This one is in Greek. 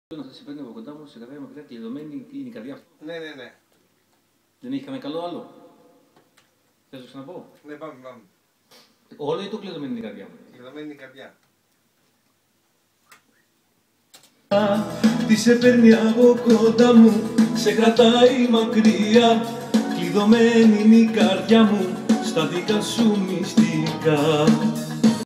Να σε παίρνει από κοντά μου σε καφέ μακριά, κλειδωμένη είναι η καρδιά. Ναι. Δεν έχει κανένα καλό άλλο. Θες να το ξαναπώ. Ναι, πάμε. Όλο ή το κλειδωμένη είναι η καρδιά μου. Κλειδωμένη είναι η καρδιά. Τι σε παίρνει από κοντά μου, σε κρατάει μακριά. Κλειδωμένη είναι η καρδιά μου στα δικά σου μυστικά.